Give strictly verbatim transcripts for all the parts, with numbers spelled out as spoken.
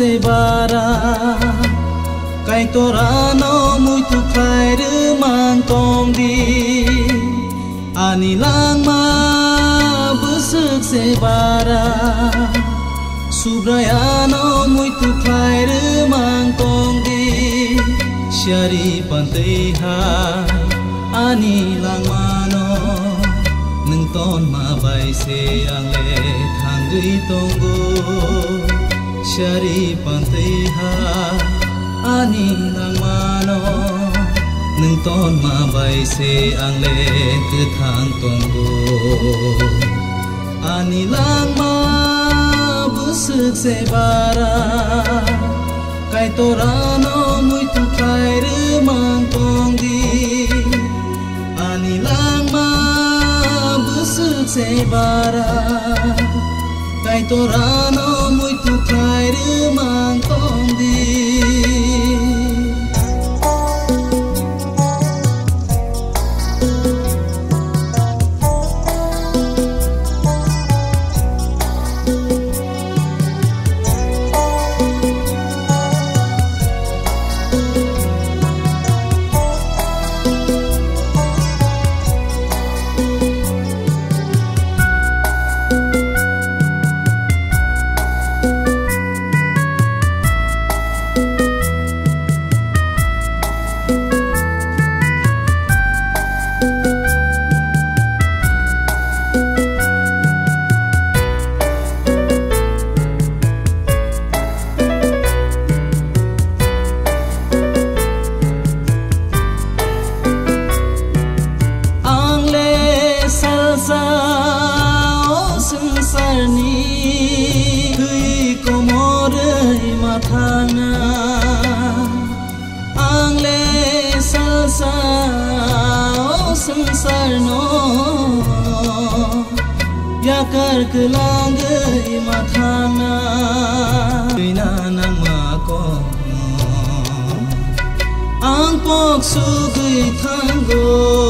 se bara kai tora no muito khai mang tong đi ani lang ma busuk se bara subraya no muito khai mang tong đi shari pantai ha ani lang ma no nâng ton ma bay se ang le thang gui tong go shari pantai ha ani lang ma no nâng ton ma bay se ang le cứ thang tong go ani lang ma busuk se bara kai tora no muito khai mang tong đi ani lang ma busuk se bara kai tora no muito khai mang tong đi संसार नो या कर कलांग माथाना बिना नंग माको आंग पोक सुगई थांगो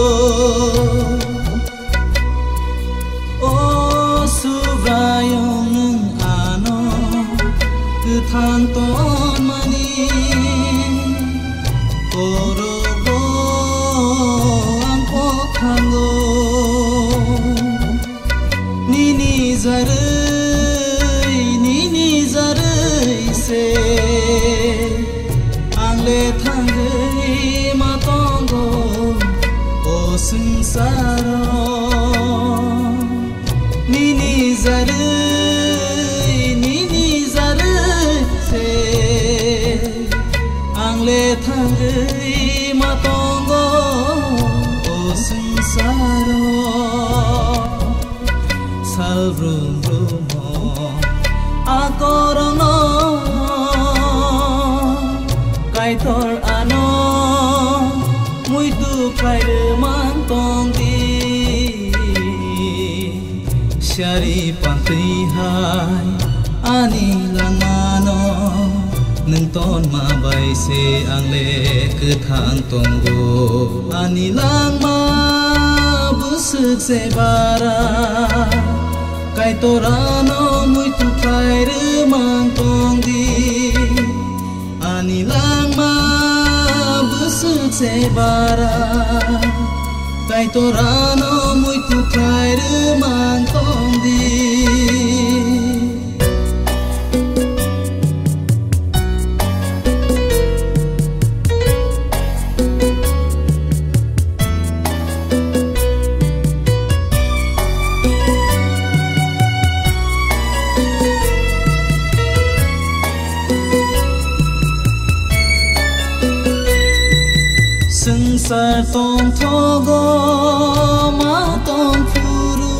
ओ सुब्रायों नंग आनो कथांग तोन मनी ओरो Nini zarai, nini zarai se Angle thangai matongo o sansaro Nini zarai, nini zarai se Angle thangai matongo o sansaro Salvrum rumo akorono kaitor ano muito khai mang tong di shari pantai hai ani lang mano nâng ton ma bay se ang le cứ thang tong go ani lang ma busuk se bara kai tora no muito khai mang tong di ani lang ma busuk se bara kai tora no muito khai mang tong di Sansar tong thogo ma tong phuru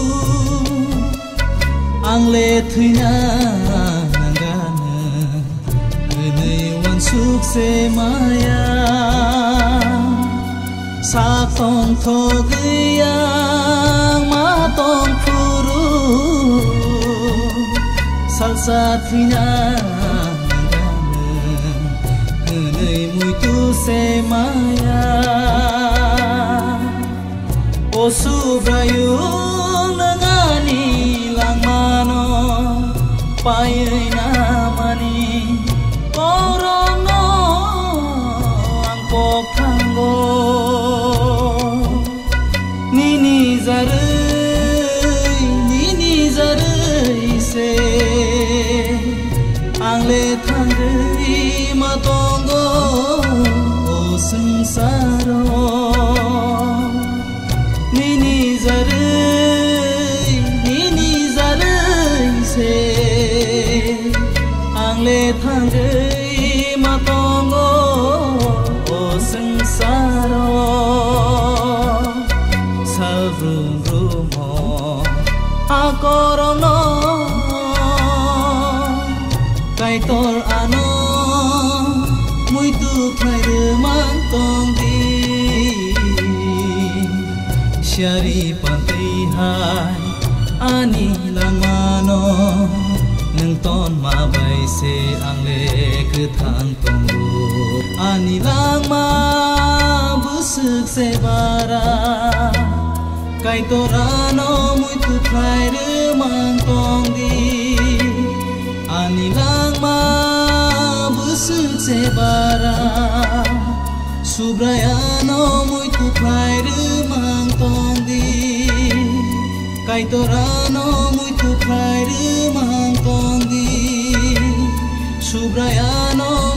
ang le thuina nangana nei wan suk se maya sa tong thogiya ma tong phuru salsa thuina muito se maya o subrayo nangani lang mano payay na mani sengsara nini zarai nini zarai se ang le thang gai ma tongo o sengsara savrum rumo akorong no kai tor ano mui tu khai de mang tong di shari pantai hai ani lang mano nung ton ma bai se ang le cứ thang tong ru ani lang ma busuk se bara kai tor ano mui tu khai de mang tong di ani lang ma busuk se bara subrayano mui tu khai de mang tong di kai torano mui tu khai de mang tong di subrayano